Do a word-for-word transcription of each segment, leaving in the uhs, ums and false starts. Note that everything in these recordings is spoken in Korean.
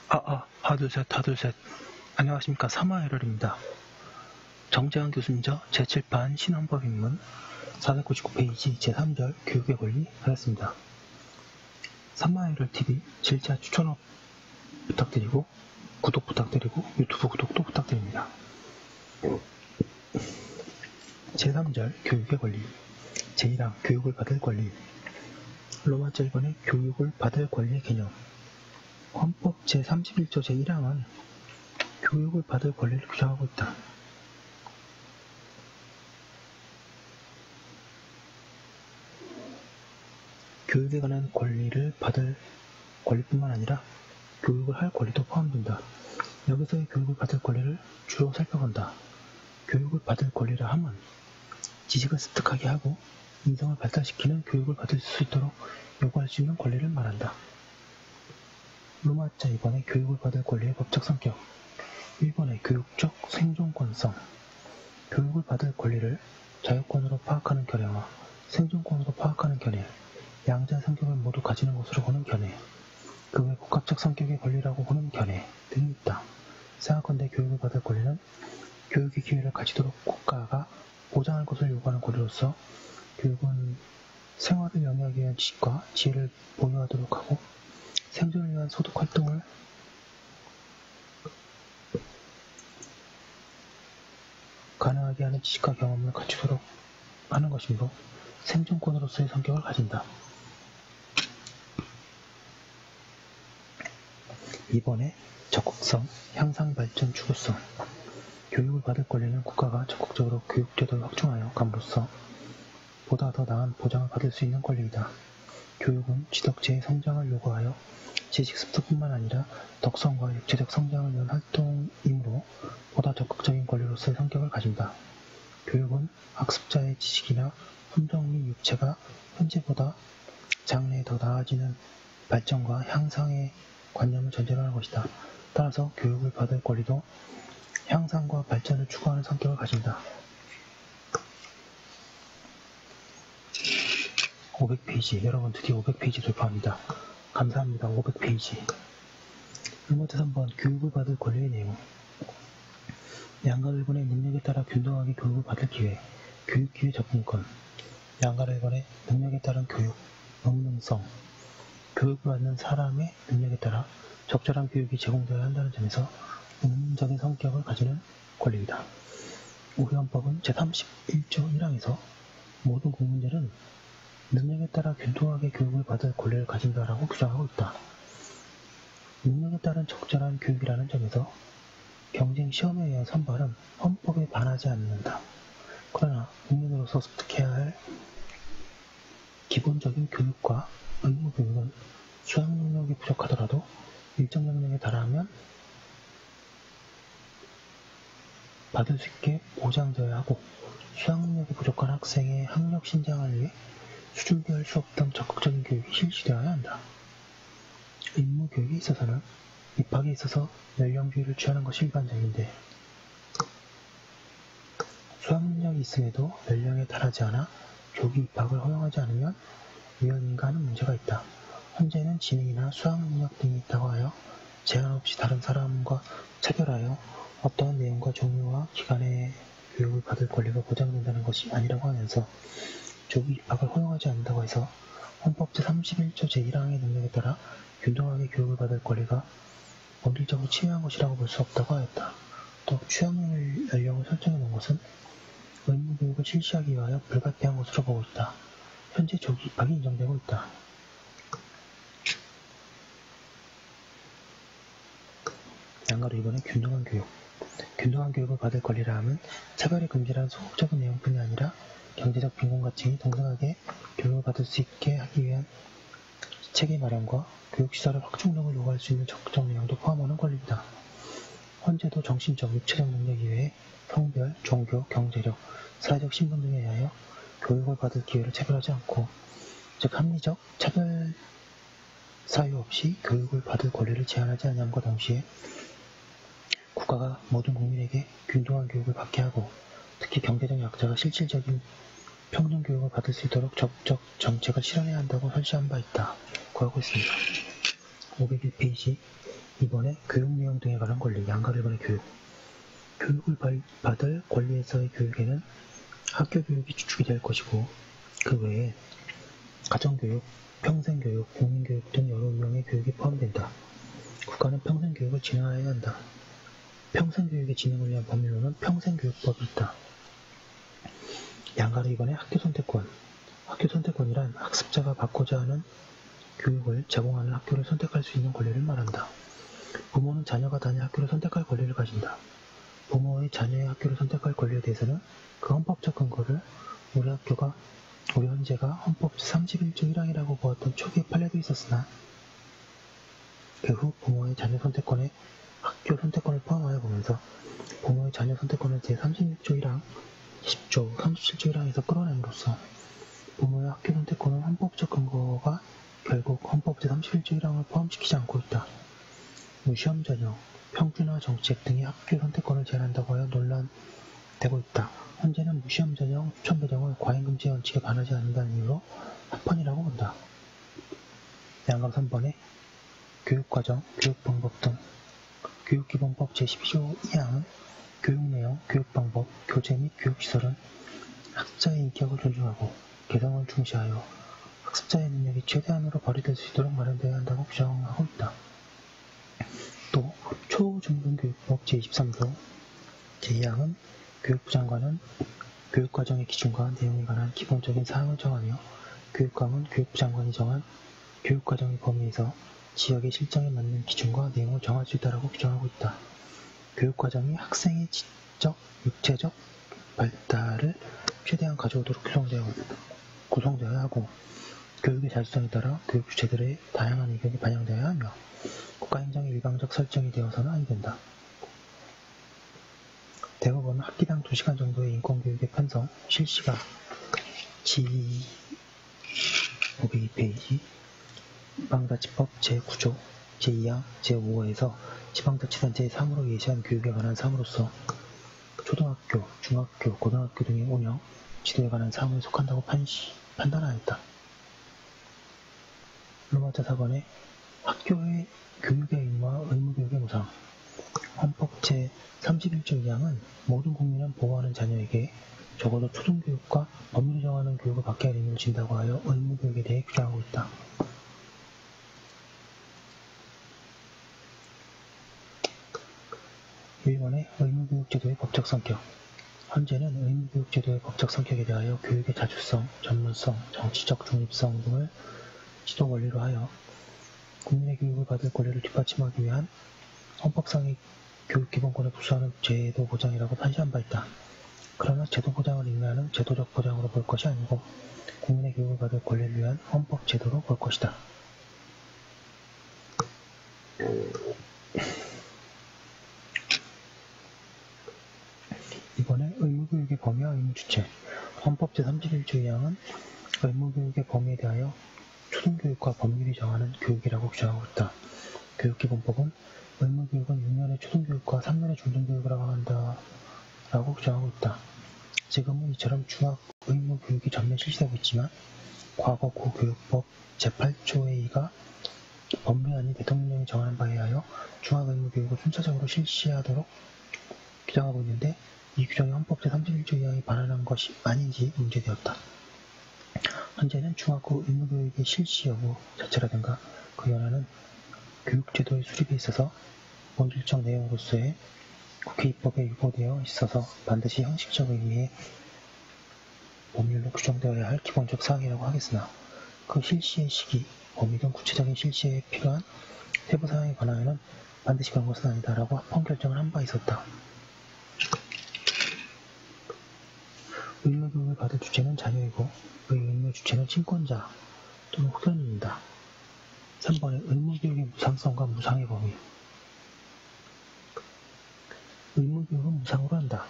아, 아, 하둘셋, 하둘셋. 안녕하십니까. 삼화에럴입니다. 정재환 교수님저 제칠판 신헌법 입문 사백구십구 페이지 제삼 절 교육의 권리 하였습니다. 삼화에럴티비 질자 추천업 부탁드리고 구독 부탁드리고 유튜브 구독도 부탁드립니다. 제삼 절 교육의 권리 제일 항 교육을 받을 권리 로마자 일 번의 교육을 받을 권리의 개념 헌법 제삼십일 조 제일 항은 교육을 받을 권리를 규정하고 있다. 교육에 관한 권리를 받을 권리뿐만 아니라 교육을 할 권리도 포함된다. 여기서의 교육을 받을 권리를 주로 살펴본다. 교육을 받을 권리라 함은 지식을 습득하게 하고 인성을 발달시키는 교육을 받을 수 있도록 요구할 수 있는 권리를 말한다. 로마자 이 번의 교육을 받을 권리의 법적 성격 일 번의 교육적 생존권성 교육을 받을 권리를 자유권으로 파악하는 견해와 생존권으로 파악하는 견해 양자 성격을 모두 가지는 것으로 보는 견해 그 외 복합적 성격의 권리라고 보는 견해 등이 있다. 생각컨대 교육을 받을 권리는 교육의 기회를 가지도록 국가가 보장할 것을 요구하는 권리로서 교육은 생활을 영위하기 위한 지식과 지혜를 보유하도록 하고 생존을 위한 소득 활동을 가능하게 하는 지식과 경험을 갖추도록 하는 것이므로 생존권으로서의 성격을 가진다. 이 번에 적극성, 향상발전 추구성 교육을 받을 권리는 국가가 적극적으로 교육제도를 확충하여 감으로써 보다 더 나은 보장을 받을 수 있는 권리이다. 교육은 지덕체의 성장을 요구하여 지식 습득뿐만 아니라 덕성과 육체적 성장을 위한 활동이므로 보다 적극적인 권리로서의 성격을 가진다. 교육은 학습자의 지식이나 혼정 및 육체가 현재보다 장래에 더 나아지는 발전과 향상의 관념을 전제로 하는 것이다. 따라서 교육을 받을 권리도 향상과 발전을 추구하는 성격을 가진다. 오백 페이지 여러분 드디어 오백 페이지 돌파합니다. 감사합니다. 오백 페이지 로마자 삼 번 교육을 받을 권리의 내용 양가 일 번의 능력에 따라 균등하게 교육을 받을 기회 교육기회 접근권 양가 일 번의 능력에 따른 교육 능능성 교육을 받는 사람의 능력에 따라 적절한 교육이 제공되어야 한다는 점에서 능동적인 성격을 가지는 권리이다. 우리 헌법은 제삼십일 조 일 항에서 모든 국민들은 능력에 따라 균등하게 교육을 받을 권리를 가진다라고 규정하고 있다. 능력에 따른 적절한 교육이라는 점에서 경쟁 시험에 의한 선발은 헌법에 반하지 않는다. 그러나 국민으로서 습득해야 할 기본적인 교육과 의무 교육은 수학 능력이 부족하더라도 일정 능력에 달하면 받을 수 있게 보장되어야 하고 수학 능력이 부족한 학생의 학력 신장을 위해 수준비할 수 없던 적극적인 교육이 실시되어야 한다. 의무 교육에 있어서는 입학에 있어서 연령주의를 취하는 것이 일반적인데 수학 능력이 있음에도 연령에 달하지 않아 조기 입학을 허용하지 않으면 위헌인가 하는 문제가 있다. 현재는 지능이나 수학 능력 등이 있다고 하여 제한 없이 다른 사람과 차별하여 어떠한 내용과 종류와 기간의 교육을 받을 권리가 보장된다는 것이 아니라고 하면서 조기 입학을 허용하지 않는다고 해서 헌법 제삼십일 조 제일 항의 능력에 따라 균등하게 교육을 받을 권리가 본질적으로 침해한 것이라고 볼 수 없다고 하였다. 또 취학 연령을 설정해 놓은 것은 의무 교육을 실시하기 위하여 불가피한 것으로 보고 있다. 현재 조기 입학이 인정되고 있다. 양가로 이 번에 균등한 교육 균등한 교육을 받을 권리라 함은 차별의 금지라는 소극적인 내용뿐이 아니라 경제적 빈곤가층이 동등하게 교육을 받을 수 있게 하기 위한 체계 마련과 교육시설의 확충 등을 요구할 수 있는 적극적 내용도 포함하는 권리이다. 현재도 정신적, 육체적 능력 이외에 성별, 종교, 경제력, 사회적 신분 등에 의하여 교육을 받을 기회를 차별하지 않고 즉 합리적 차별 사유 없이 교육을 받을 권리를 제한하지 않음과 동시에 국가가 모든 국민에게 균등한 교육을 받게 하고 특히 경제적 약자가 실질적인 평등 교육을 받을 수 있도록 적극적 정책을 실현해야 한다고 설치한 바 있다. 고 하고 있습니다. 오백일 페이지 이번에 교육 내용 등에 관한 권리, 양가 일본의 교육. 교육을 받을 권리에서의 교육에는 학교 교육이 주축이 될 것이고 그 외에 가정교육, 평생교육, 국민교육 등 여러 유형의 교육이 포함된다. 국가는 평생교육을 진행하여야 한다. 평생교육의 진행을 위한 법률로는 평생교육법이 있다. 양가로 이번에 학교 선택권. 학교 선택권이란 학습자가 받고자 하는 교육을 제공하는 학교를 선택할 수 있는 권리를 말한다. 부모는 자녀가 다닐 학교를 선택할 권리를 가진다. 부모의 자녀의 학교를 선택할 권리에 대해서는 그 헌법적 근거를 우리 학교가 우리 헌재가 헌법 삼십일 조 일 항이라고 보았던 초기의 판례도 있었으나 그 후 부모의 자녀 선택권에 학교 선택권을 포함하여 보면서 부모의 자녀 선택권을 제삼십육 조 일 항, 십 조, 삼십칠 조 일 항에서 끌어냄으로써 부모의 학교 선택권은 헌법적 근거가 결국 헌법 제삼십일 조 일 항을 포함시키지 않고 있다. 무시험 전형, 평준화 정책 등이 학교 선택권을 제한한다고 하여 논란되고 있다. 헌재는 무시험 전형, 추천 배정을 과잉금지 원칙에 반하지 않는다는 이유로 합헌이라고 본다. 양감 삼 번에 교육과정, 교육방법 등 교육기본법 제십이 조 이 항은 교육내용, 교육방법, 교재 및 교육시설은 학습자의 인격을 존중하고 개성을 중시하여 학습자의 능력이 최대한으로 발휘될 수 있도록 마련되어야 한다고 규정하고 있다. 또 초중등교육법 제이십삼 조 제이 항은 교육부 장관은 교육과정의 기준과 내용에 관한 기본적인 사항을 정하며 교육감은 교육부 장관이 정한 교육과정의 범위에서 지역의 실정에 맞는 기준과 내용을 정할 수 있다고 규정하고 있다. 교육과정이 학생의 지적, 육체적 발달을 최대한 가져오도록 구성되어, 구성되어야 하고 교육의 자주성에 따라 교육 주체들의 다양한 의견이 반영되어야 하며 국가행정의 일방적 설정이 되어서는 안 된다. 대법원은 학기당 두 시간 정도의 인권교육의 편성, 실시가 지 오백이 페이지 지방자치법 제구 조 제이 항 제오 호에서 지방자치단 제삼 호로 예시한 교육에 관한 사항으로서 초등학교, 중학교, 고등학교 등의 운영, 지도에 관한 사항에 속한다고 판시, 판단하였다. 로마자 사 번에 학교의 교육의 의무와 의무교육의 무상. 헌법 제삼십일 조 이 항은 모든 국민은 보호하는 자녀에게 적어도 초등교육과 법률이 정하는 교육을 받게 할 의무를 진다고 하여 의무교육에 대해 규정하고 있다. 일 번에 의무교육제도의 법적 성격. 헌재는 의무교육제도의 법적 성격에 대하여 교육의 자주성, 전문성, 정치적 중립성 등을 지도 원리로 하여 국민의 교육을 받을 권리를 뒷받침하기 위한 헌법상의 교육기본권에 부수하는 제도 보장이라고 판시한 바 있다. 그러나 제도 보장을 의미하는 제도적 보장으로 볼 것이 아니고 국민의 교육을 받을 권리를 위한 헌법 제도로 볼 것이다. 이번에 의무교육의 범위와 의무주체. 헌법 제삼십일 조 이 항은 의무교육의 범위에 대하여 초등교육과 법률이 정하는 교육이라고 규정하고 있다. 교육기본법은 의무교육은 육 년의 초등교육과 삼 년의 중등교육을 한다라고 규정하고 있다. 지금은 이처럼 중학 의무교육이 전면 실시되고 있지만 과거 고교육법 제팔 조의 이가 법률안이 대통령령이 정하는 바에 의하여 중학의무교육을 순차적으로 실시하도록 규정하고 있는데 이 규정이 헌법 제삼십일 조 이 항에 반하는 것이 아닌지 문제되었다. 현재는 중학교 의무교육의 실시 여부 자체라든가 그 연하는 교육제도의 수립에 있어서 본질적 내용으로서의 국회 입법에 유보되어 있어서 반드시 형식적 의미의 법률로 규정되어야 할 기본적 사항이라고 하겠으나 그 실시의 시기, 범위 등 구체적인 실시에 필요한 세부 사항에 관하여는 반드시 그런 것은 아니다라고 합헌 결정을 한 바 있었다. 의무교육을 받을 주체는 자녀이고 그 의무 주체는 친권자 또는 후견인이다. 삼 번에 의무교육의 무상성과 무상의 범위. 의무교육은 무상으로 한다.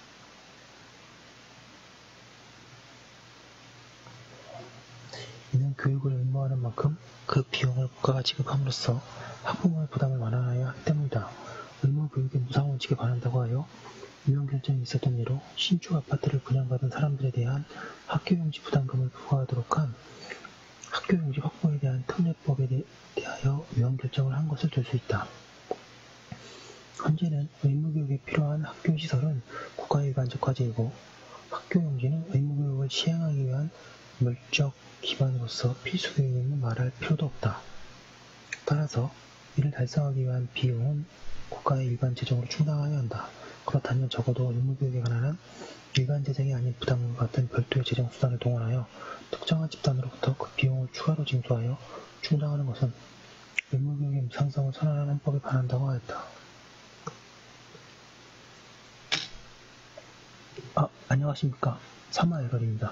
이는 교육을 의무화하는 만큼 그 비용을 국가가 지급함으로써 학부모의 부담을 완화하여 하기 때문이다. 의무교육의 무상원칙에 반한다고 하여 유형 결정이 있었던 예로 신축 아파트를 분양받은 사람들에 대한 학교용지 부담금을 부과하도록 한 학교용지 확보에 대한 특례법에 대하여 유형 결정을 한 것을 들 수 있다. 현재는 의무교육에 필요한 학교시설은 국가일반적 과제이고 학교용지는 의무교육을 시행하기 위한 물적 기반으로서 필수교육임을 말할 필요도 없다. 따라서 이를 달성하기 위한 비용은 국가의 일반 재정으로 충당하여야 한다. 그렇다면 적어도 의무교육에 관한 일반 재정이 아닌 부담과 같은 별도의 재정 수단을 동원하여 특정한 집단으로부터 그 비용을 추가로 징수하여 충당하는 것은 의무교육의 무상성을 선언하는 헌법에 반한다고 하였다. 아, 안녕하십니까. 사마에럴입니다.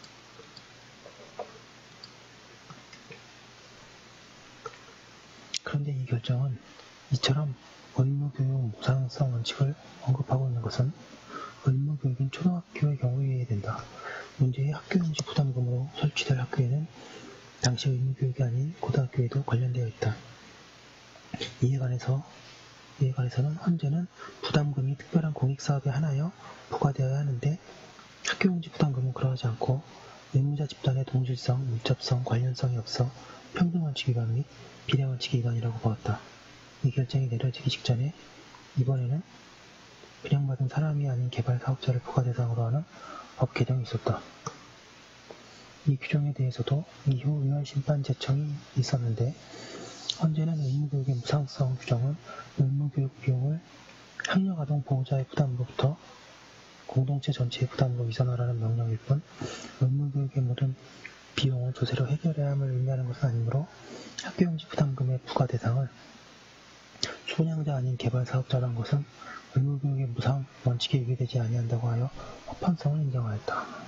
그런데 이 결정은 이처럼 의무교육 무상성 원칙을 언급하고 있는 것은 의무교육인 초등학교의 경우에 이해야 된다. 문제의 학교용지 부담금으로 설치될 학교에는 당시 의무교육이 아닌 고등학교에도 관련되어 있다. 이에 관해서, 이에 관해서는 현재는 부담금이 특별한 공익사업에 하나여 부과되어야 하는데 학교용지 부담금은 그러하지 않고 의무자 집단의 동질성, 밀접성, 관련성이 없어 평등원칙 위반 및 비례원칙 위반이라고 보았다. 이 결정이 내려지기 직전에 이번에는 분양받은 사람이 아닌 개발 사업자를 부과 대상으로 하는 법 개정이 있었다. 이 규정에 대해서도 이후 위헌심판 제청이 있었는데 현재는 의무교육의 무상성 규정은 의무교육 비용을 학력아동 보호자의 부담으로부터 공동체 전체의 부담으로 이전하라는 명령일 뿐 의무교육의 모든 비용을 조세로 해결해야 함을 의미하는 것은 아니므로 학교용지 부담금의 부과 대상을 수분양자 아닌 개발사업자란 것은 의무교육의 무상 원칙에 위배되지 아니한다고 하여 합헌성을 인정하였다.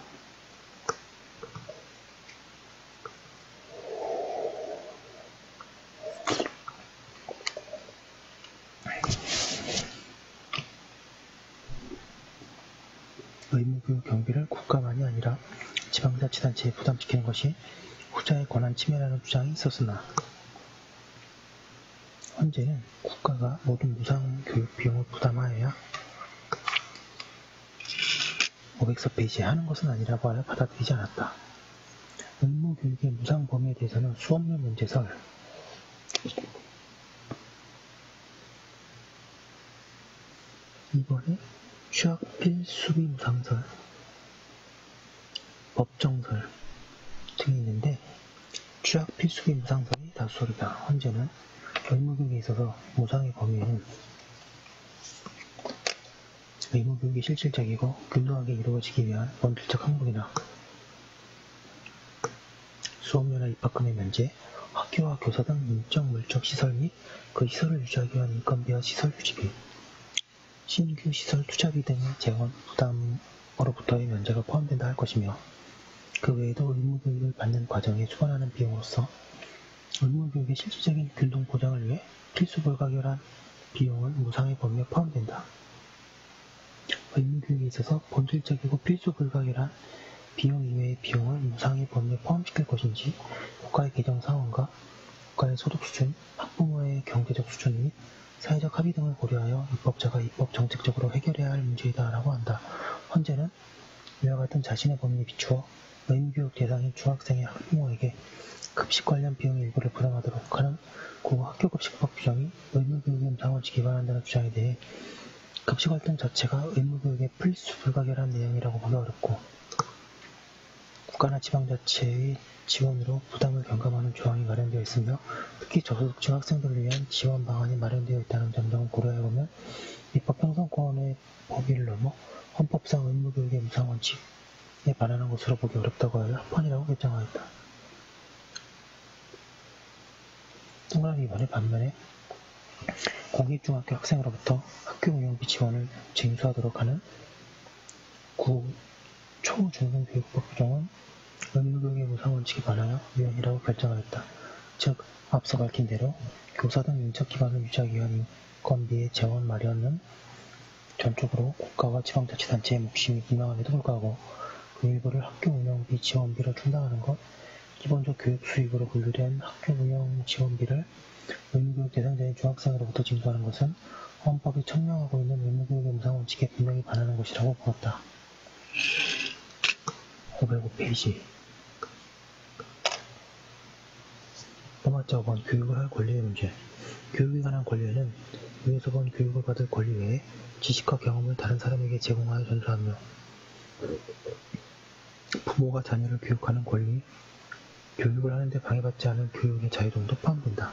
의무교육 경비를 국가만이 아니라 지방자치단체에 부담시키는 것이 후자의 권한 침해라는 주장이 있었으나 현재는 국가가 모든 무상 교육 비용을 부담하여야 오백사 페이지에 하는 것은 아니라고 하여 받아들이지 않았다. 의무교육의 무상 범위에 대해서는 수업료 문제설, 이번에 취학 필수비 무상설, 법정설 등이 있는데 취학 필수비 무상설이 다수설이다. 현재는 의무교육에 있어서 무상의 범위에는 의무교육이 실질적이고 균등하게 이루어지기 위한 원칙적 항목이나 수업료나 입학금의 면제, 학교와 교사 등 인적 물적 시설 및 그 시설을 유지하기 위한 인건비와 시설 유지비, 신규 시설 투자비 등의 재원 부담으로부터의 면제가 포함된다 할 것이며 그 외에도 의무교육을 받는 과정에 수반하는 비용으로서 의무교육의 실질적인 균등 보장을 위해 필수 불가결한 비용은 무상의 범위에 포함된다. 의무교육에 있어서 본질적이고 필수 불가결한 비용 이외의 비용을 무상의 범위에 포함시킬 것인지 국가의 개정 상황과 국가의 소득 수준, 학부모의 경제적 수준 및 사회적 합의 등을 고려하여 입법자가 입법 정책적으로 해결해야 할 문제이다 라고 한다. 현재는 이와 같은 자신의 범위에 비추어 의무교육 대상인 중학생의 학부모에게 급식 관련 비용의 일부를 부담하도록 하는 구학교급식법 규정이 의무교육의 무상원칙에 위반한다는 주장에 대해 급식 활동 자체가 의무교육의 필수 불가결한 내용이라고 보기 어렵고 국가나 지방자체의 지원으로 부담을 경감하는 조항이 마련되어 있으며 특히 저소득층 학생들을 위한 지원 방안이 마련되어 있다는 점 등을 고려해보면 입법 형성권의 범위를 넘어 헌법상 의무교육의 무상원칙에 반하는 것으로 보기 어렵다고 하여 합헌이라고 결정하였다. 동그라미 이 번에 반면에 공립중학교 학생으로부터 학교 운영비 지원을 징수하도록 하는 구 초중등교육법 규정은 의무교육의 무상원칙에 반하여 위헌이라고 결정하였다. 즉, 앞서 밝힌 대로 교사 등 인적 기반을 유지하기 위한 인건비의 재원 마련은 전적으로 국가와 지방자치단체의 몫임이 분명함에도 불구하고 그 일부를 학교 운영비 지원비로 충당하는 것, 기본적 교육 수입으로 분류된 학교 운영 지원비를 의무교육 대상자인 중학생으로부터 징수하는 것은 헌법이 청명하고 있는 의무교육의 무상원칙에 분명히 반하는 것이라고 보았다. 오백오 페이지 포괄자 오 번 교육을 할 권리의 문제. 교육에 관한 권리에는 위에서 본 교육을 받을 권리 외에 지식과 경험을 다른 사람에게 제공하여 전수하며 부모가 자녀를 교육하는 권리, 교육을 하는데 방해받지 않을 교육의 자유 등도 포함된다.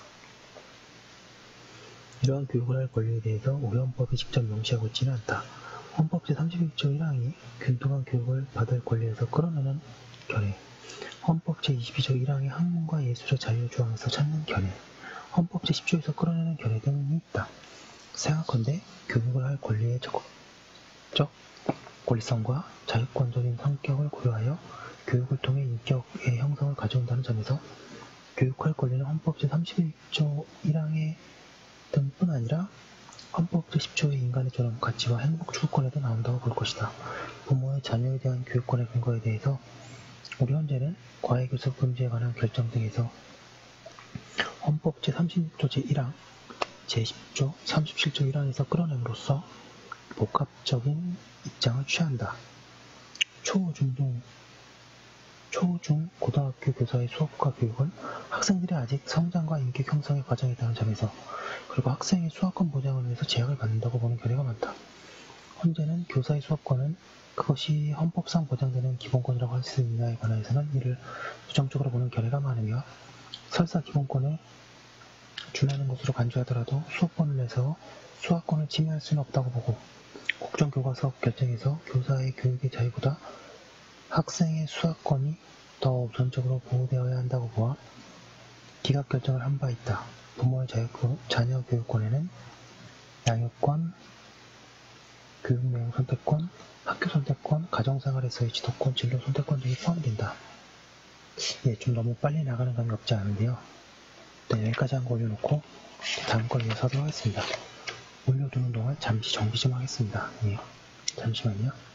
이러한 교육을 할 권리에 대해서 우리 헌법이 직접 명시하고 있지는 않다. 헌법 제삼십일 조 일 항이 균등한 교육을 받을 권리에서 끌어내는 견해, 헌법 제이십이 조 일 항의 학문과 예술의 자유 조항에서 찾는 견해, 헌법 제십 조에서 끌어내는 견해 등이 있다. 생각컨대 교육을 할 권리의 적극적 권리성과 자유권적인 성격을 고려하여 교육을 통해 인격의 형성을 가져온다는 점에서 교육할 권리는 헌법 제삼십일 조 일 항의 등뿐 아니라 헌법 제십 조의 인간의 존엄, 가치와 행복 추구권에도 나온다고 볼 것이다. 부모의 자녀에 대한 교육권의 근거에 대해서 우리 현재는 과외교습 금지에 관한 결정 등에서 헌법 제삼십육 조 제일 항, 제십 조, 삼십칠 조 일 항에서 끌어냄으로써 복합적인 입장을 취한다. 초, 중, 등, 초, 중, 고등학교 교사의 수업과 교육은 학생들이 아직 성장과 인격 형성의 과정에 있다는 점에서 그리고 학생의 수학권 보장을 위해서 제약을 받는다고 보는 견해가 많다. 현재는 교사의 수업권은 그것이 헌법상 보장되는 기본권이라고 할 수 있느냐에 관해서는 이를 부정적으로 보는 견해가 많으며 설사 기본권을 준하는 것으로 간주하더라도 수업권을 내서 수학권을 침해할 수는 없다고 보고 국정교과서 결정에서 교사의 교육의 자유보다 학생의 수학권이 더 우선적으로 보호되어야 한다고 보아 기각 결정을 한 바 있다. 부모의 자유, 자녀 교육권에는 양육권, 교육 내용 선택권, 학교 선택권, 가정생활에서의 지도권, 진로 선택권 등이 포함된다. 예, 좀 너무 빨리 나가는 감이 없지 않은데요. 네, 여기까지 한 거 올려놓고 다음 걸 위해서 하도록 하겠습니다. 올려두는 동안 잠시 정비 좀 하겠습니다. 예, 잠시만요.